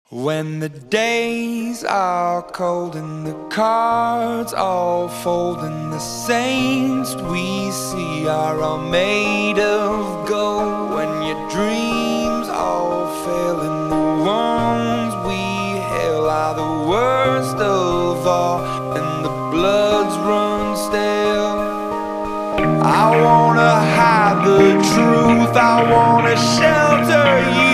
When the days are cold and the cards all fold and the saints we see are all made of gold, when your dreams all fail and the wounds we hail are the worst of all and the bloods run stale, I wanna hide the truth, I wanna shelter you